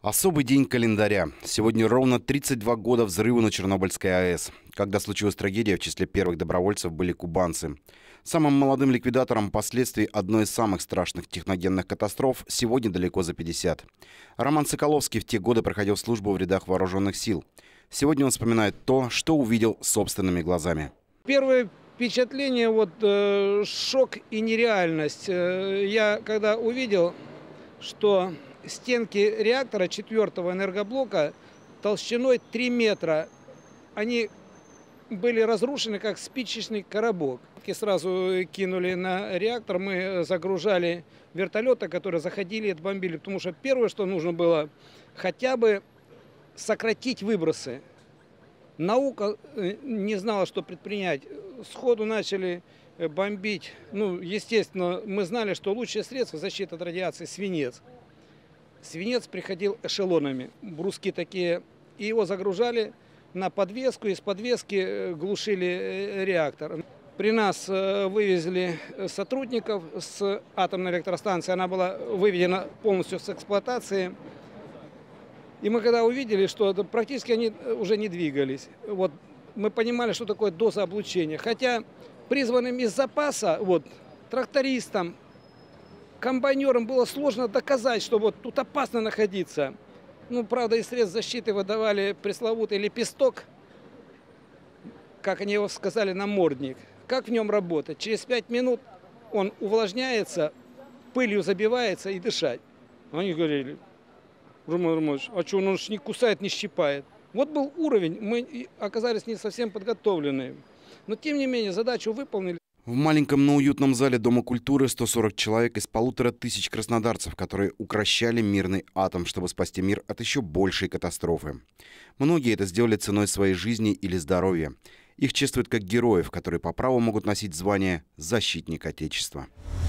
Особый день календаря. Сегодня ровно 32 года взрыву на Чернобыльской АЭС. Когда случилась трагедия, в числе первых добровольцев были кубанцы. Самым молодым ликвидатором последствий одной из самых страшных техногенных катастроф сегодня далеко за 50. Роман Соколовский в те годы проходил службу в рядах вооруженных сил. Сегодня он вспоминает то, что увидел собственными глазами. Первое впечатление, шок и нереальность. Я когда увидел, что стенки реактора 4-го энергоблока толщиной 3 метра, они были разрушены, как спичечный коробок. И сразу кинули на реактор, мы загружали вертолеты, которые заходили и бомбили, потому что первое, что нужно было, хотя бы сократить выбросы. Наука не знала, что предпринять. Сходу начали бомбить. Естественно, мы знали, что лучшее средство защиты от радиации – свинец. Свинец приходил эшелонами, бруски такие, и его загружали на подвеску, из подвески глушили реактор. При нас вывезли сотрудников с атомной электростанции, она была выведена полностью с эксплуатации. И мы когда увидели, что практически они уже не двигались, мы понимали, что такое доза облучения. Хотя призванным из запаса, трактористам, комбайнерам было сложно доказать, что тут опасно находиться. Правда, из средств защиты выдавали пресловутый лепесток, как они его сказали, намордник. Как в нем работать? Через 5 минут он увлажняется, пылью забивается и дышать. Они говорили: Роман Романович, а что, он же не кусает, не щипает. Вот был уровень, мы оказались не совсем подготовлены. Но тем не менее задачу выполнили. В маленьком, но уютном зале Дома культуры 140 человек из 1500 краснодарцев, которые укрощали мирный атом, чтобы спасти мир от еще большей катастрофы. Многие это сделали ценой своей жизни или здоровья. Их чествуют как героев, которые по праву могут носить звание «Защитник Отечества».